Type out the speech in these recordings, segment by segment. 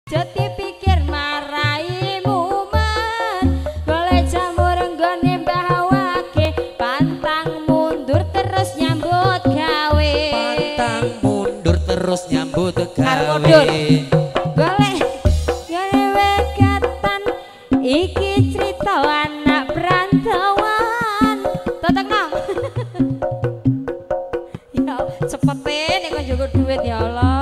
Jati pikir maraimu man, golek jamur nggone mbahawake, pantang mundur terus nyambut gawe. Pantang mundur terus nyambut gawe. Golek ngene wekatan iki cerita anak perantauan. Totengno. Ya cepete nek kon njogo duit ya Allah.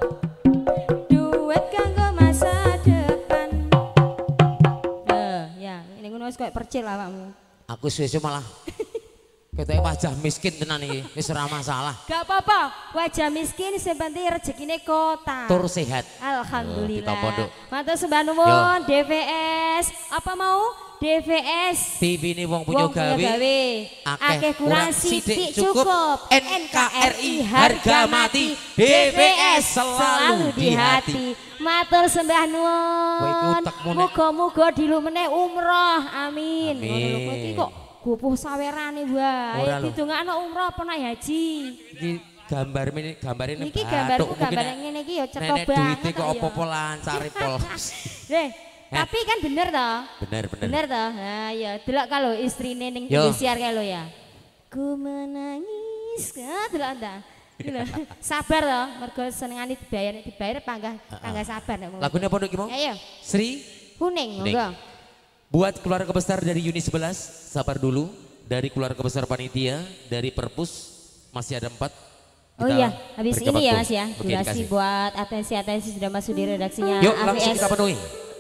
Kayak percil awakmu. Aku suwe-suwe malah ketoke wajah miskin tenan iki, wis ora masalah. Gak apa-apa, wajah miskin sing penting rezekine kota. Tur sehat. Alhamdulillah. Kita Matur sembah nuwun DVS. Apa mau? DVS. TV ini wong punya gawe. Akeh kurang sithik cukup. NKRI harga mati. DVS selalu di hati. Matur sembah nuwun. Muga-muga dilumene umroh. Amin. Ngono lho iki kok gopoh sawerane wae. Didongakno umroh apa nak haji. Iki gambare niki gambarku gambare ngene iki ya cetha banget. Duite kok apa-apa lancare pol. Tapi kan bener toh? Bener. Bener toh? Nah ya delok kalau istrine ning Indosiar kae lho ya. Ku menangis delok ta. Sabar toh, mergo senengane dibayar panggah sabar nek ngono. Lagune apa nduk iki mau? Ayo. Sri Kuning monggo. Buat keluarga besar dari Uni 11, sabar dulu. Dari keluarga besar panitia, dari Perpus masih ada 4. Oh iya, habis ini ya Mas ya. Durasi buat atensi sudah masuk di redaksinya. Yuk langsung kita penuhi.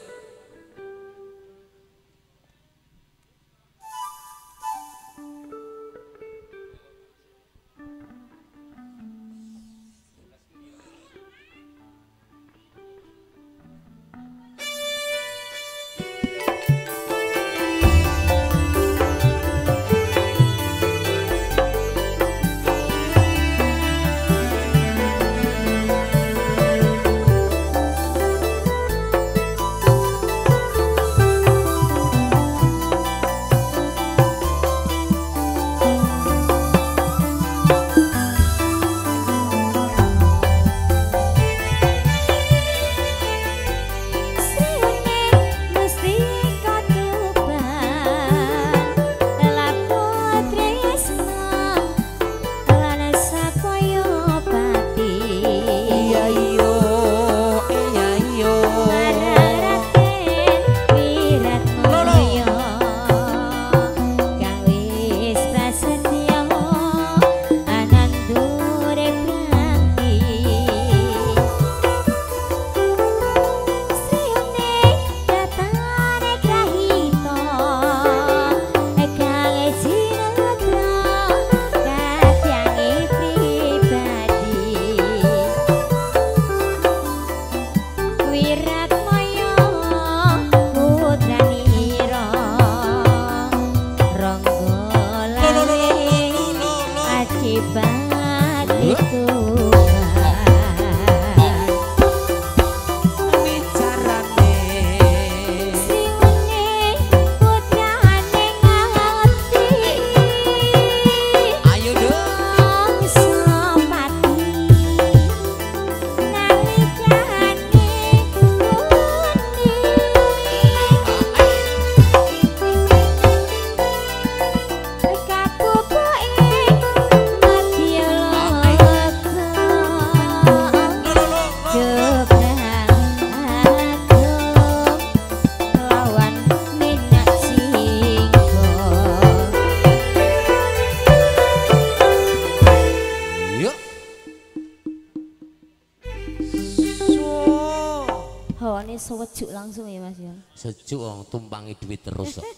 Sejuk langsung ya Mas ya. Sejuk wong tumpangi duit terus kok.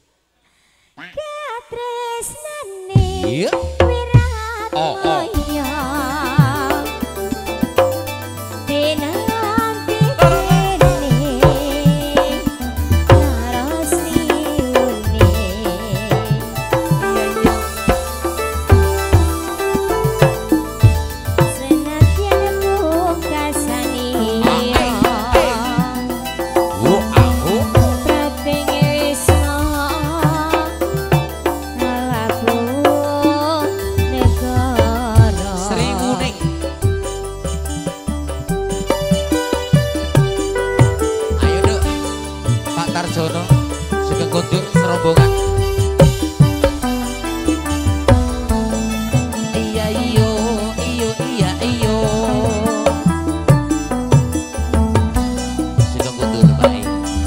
Katresnane Iya. wirat moyo. Wicaksono Sugeng Kundur serombongan. Iya iyo iya iyo Sugeng Kundur baik.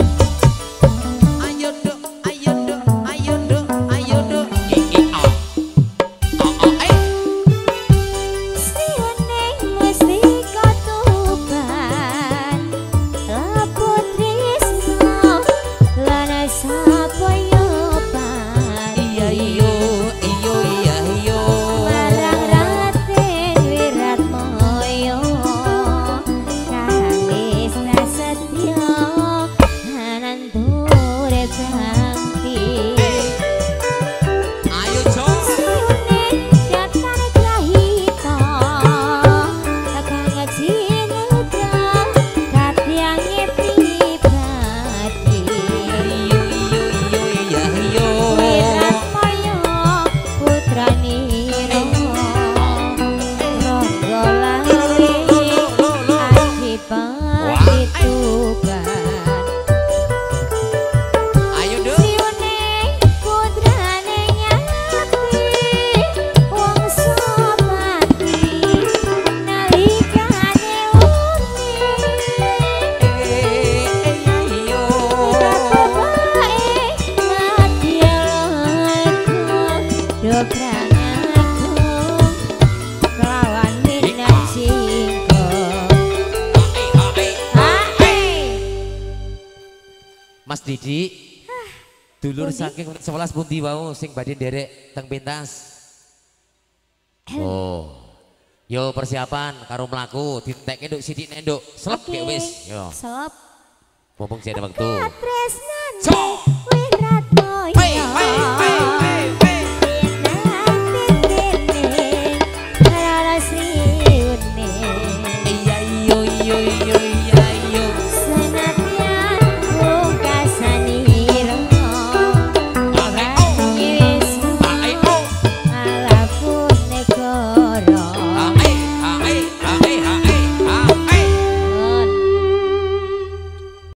Ayo dok ayo dok ayo dok ayo dok Mas Didi, dulur saking 11 pundi wau sing badhe nderek teng pentas. Oh. Yo persiapan karo mlaku ditekke nduk sithik nek nduk. Selep gek wis. Yo. Selep. Mumpung jane wektu. Tresnan. So.